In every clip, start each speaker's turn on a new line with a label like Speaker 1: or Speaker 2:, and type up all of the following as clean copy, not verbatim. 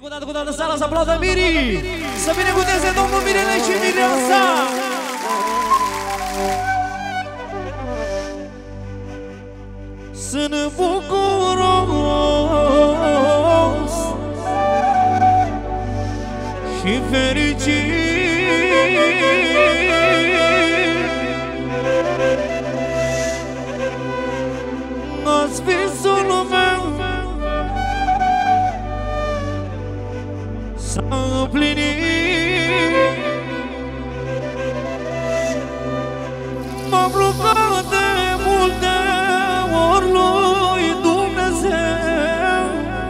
Speaker 1: Binecuvântată cu toată sala, să aplaudă Miri! Să binecuvânteze Domnul Mirele și Mireasa! Sunt bucuros și fericit, azi visul meu s-a împlinit. M-am rugat de multe ori lui Dumnezeu.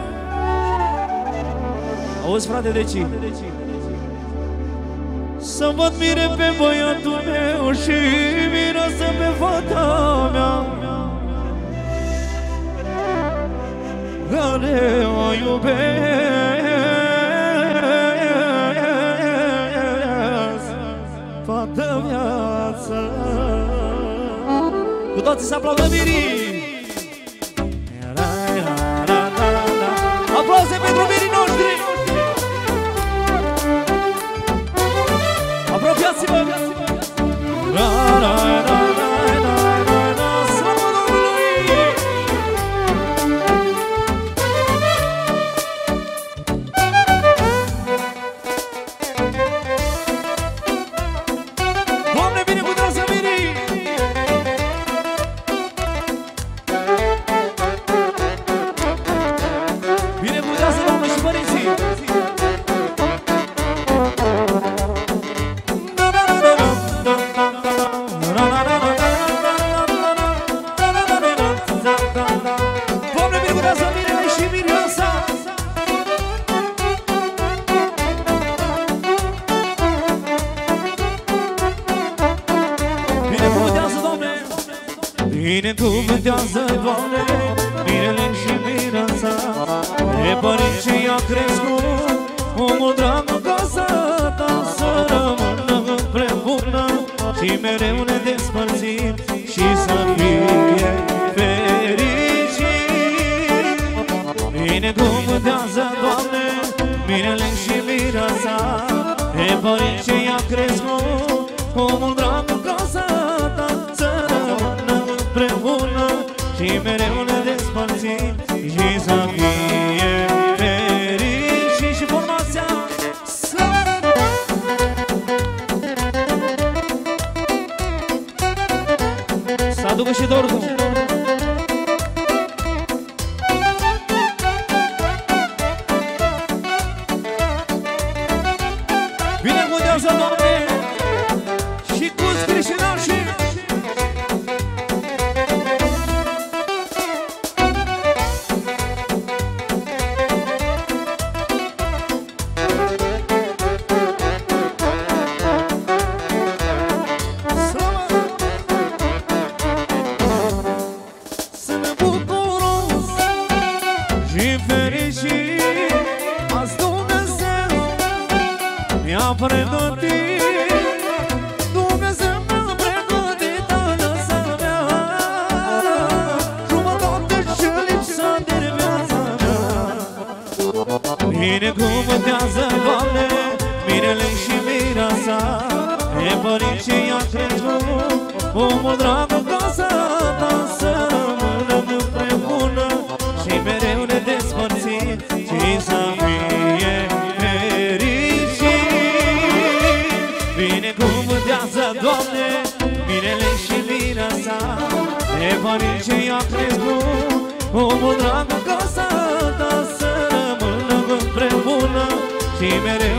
Speaker 1: Auzi, frate, de ce? Să văd Mire pe băiatul meu și Mireasă pe fata mea, care o iubesc toată viața. Cu toții să aplaudă Mirii! Aplauze pentru Mirii noștri! Apropiați-vă! Slavă Domnului! Doamne, binecuvântează Mirii! Binecuvântează, Doamne, și părinții! Doamne, binecuvântează Mirele și Mireasa! Binecuvântează, Doamne! Binecuvântează, Doamne, Mirele și Mireasa! De părinți ce i-a crescut, omul drag în casa ta, să rămână împreună și mereu ne despărțim și să fie fericit. Binecuvântează, Doamne, Mirele și Mireasa! De părinți ce i-a crescut, omul drag în casa ta, să rămână împreună și mereu ne despărțim și să fie fericit. Și formația să aducă și dorul. Binecuvântează, Doamne, și cu scrișinașii. Sunt bucuros și fericit, azi Dumnezeu mi-a pregătit, Dumnezeu mi-a pregătit viața mea, jumătate ce lipsa de viața mea. Binecuvântează, Doamne, Mirele și Mireasa! De părinți ce i-a crescut, omul drag în casa ta, să rămână împreună și mereu ne despărțim și să fie fericit. Binecuvântează, Doamne, Mirele și Mireasa! De părinți ce i-a crescut, omul drag în casa ta, să rămână împreună și mereu